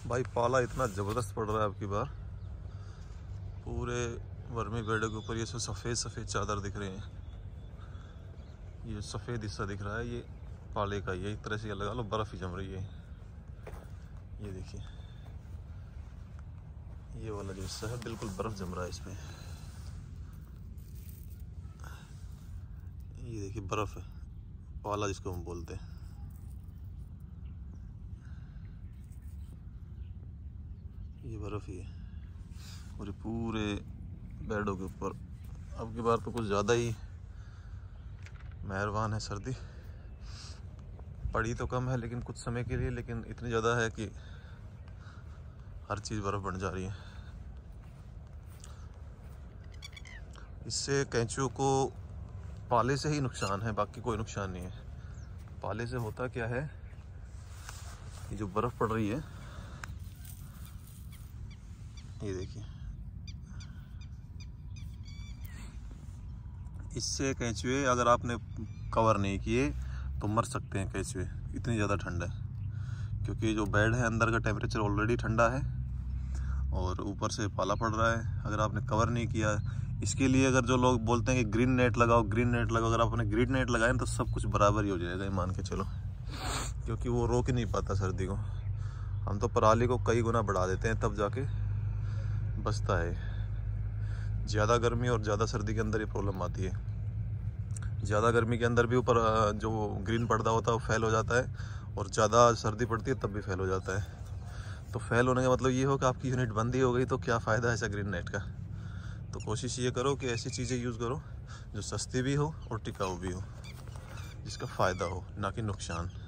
भाई पाला इतना ज़बरदस्त पड़ रहा है अब की बार। पूरे वर्मी बेड के ऊपर ये सब सफ़ेद सफ़ेद चादर दिख रहे हैं। ये सफ़ेद हिस्सा दिख रहा है, ये पाले का ही है। एक तरह से लगा लो बर्फ़ ही जम रही है। ये देखिए, ये वाला जो हिस्सा है बिल्कुल बर्फ़ जम रहा है इसमें। ये देखिए बर्फ़ है, पाला जिसको हम बोलते हैं। ये बर्फ़ ही है और ये पूरे बेडों के ऊपर। अब की बार तो कुछ ज़्यादा ही मेहरबान है सर्दी। पड़ी तो कम है लेकिन कुछ समय के लिए, लेकिन इतनी ज़्यादा है कि हर चीज़ बर्फ़ बन जा रही है। इससे कैंचियों को पाले से ही नुकसान है, बाकी कोई नुकसान नहीं है। पाले से होता क्या है, ये जो बर्फ़ पड़ रही है, ये देखिए, इससे कैंचुए अगर आपने कवर नहीं किए तो मर सकते हैं कैंचुए। इतनी ज़्यादा ठंड है, क्योंकि जो बेड है अंदर का टेम्परेचर ऑलरेडी ठंडा है और ऊपर से पाला पड़ रहा है। अगर आपने कवर नहीं किया, इसके लिए अगर जो लोग बोलते हैं कि ग्रीन नेट लगाओ, ग्रीन नेट लगाओ, अगर आपने ग्रीन नेट लगाए तो सब कुछ बराबर ही हो जाएगा, मान के चलो, क्योंकि वो रोक ही नहीं पाता सर्दी को। हम तो पराली को कई गुना बढ़ा देते हैं तब जाके बचता है। ज़्यादा गर्मी और ज़्यादा सर्दी के अंदर ये प्रॉब्लम आती है। ज़्यादा गर्मी के अंदर भी ऊपर जो ग्रीन पर्दा होता है वो फैल हो जाता है, और ज़्यादा सर्दी पड़ती है तब भी फैल हो जाता है। तो फैल होने का मतलब ये हो कि आपकी यूनिट बंद ही हो गई, तो क्या फ़ायदा है ऐसा ग्रीन नेट का। तो कोशिश ये करो कि ऐसी चीज़ें यूज़ करो जो सस्ती भी हो और टिकाऊ भी हो, जिसका फ़ायदा हो, ना कि नुकसान।